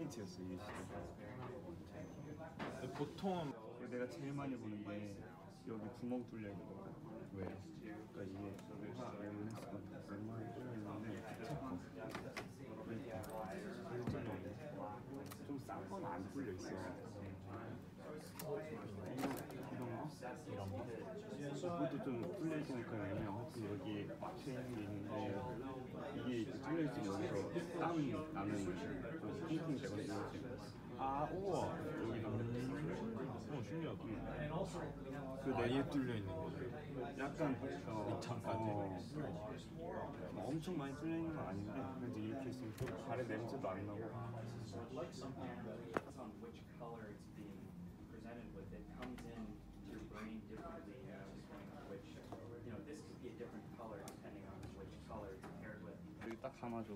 포인트였어 이게 진짜. 근데 보통 내가 제일 많이 보는 게 여기 구멍 뚫려 있는 거. 왜? 그러니까 이게 웬만해서 웬만하게 뚫려 있는데 거. 좀싼 건 안 뚫려 있어. 이런 거? 이것도 좀 뚫려 있으니까 왜냐면 하여튼 여기 막혀 있는 게 있는데 이게 이렇게 뚫려 있으면 여기서 땀 나는 좀 핑핑 되거든요. 아 우와 여기도 신기하다. 그 아예 뚫려 있는 거죠. 약간 밑창까지. 엄청 많이 뚫려 있는 건 아닌데 근데 이렇게 있으면 또 발에 냄새도 안 나고. 여기 딱 감아줘.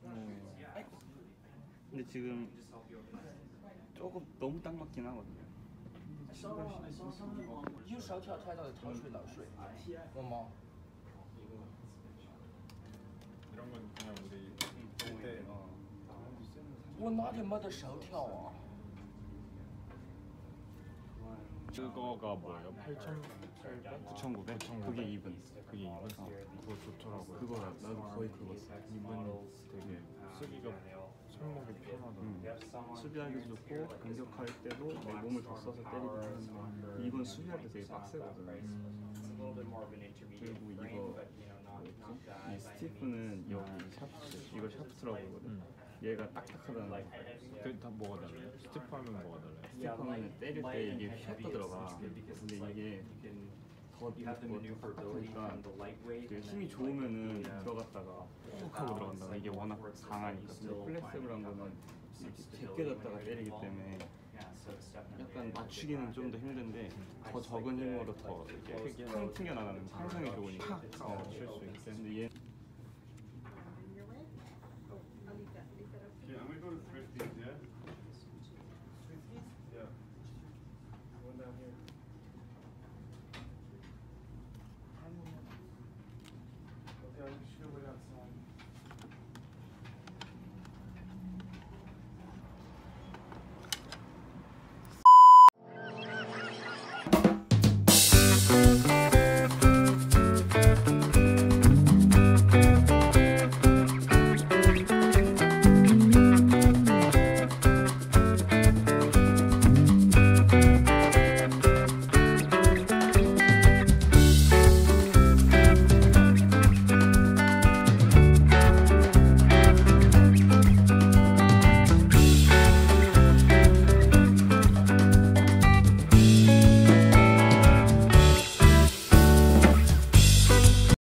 근데 지금 조금 너무 딱 맞긴 하거든요. 用勺跳太到的糖水老水，我吗？ 이런 건 그냥 우리 때 我哪天没得勺跳啊？ 그거가 뭐예요? 8,800? 9,900? 그게 2분. 그게 2분? 그거 좋더라고요. 그거 나도 거의 그거 써. 2분 되게 쓰기가 손목이 편하더라고요. 수비하기도 좋고 공격할 때도 내 몸을 더 써서 때리긴 하는데 이건 수비할 때 되게 빡세거든. 그리고 이거 이 스티프는 여기 샤프트, 이거 샤프트라고 그러거든. 얘가 딱딱하다는 거. 그다 뭐가 달라요? 스티프하면 뭐가 달라요? 스티프하면 때릴 때 이게 휘었다 들어가. 근데 이게 더 딱딱하니까 그 힘이 좋으면은 들어갔다가 푹 하고 들어간다. 이게 워낙 강하니까. 근데 플렉스블한 거는 이렇게 제껴졌다가 때리기 때문에 약간 맞추기는 좀 더 힘든데 더 적은 힘으로 더 이렇게 탕 튕겨나가는 상상이 좋으니까 칠 수 있게. 근데 얘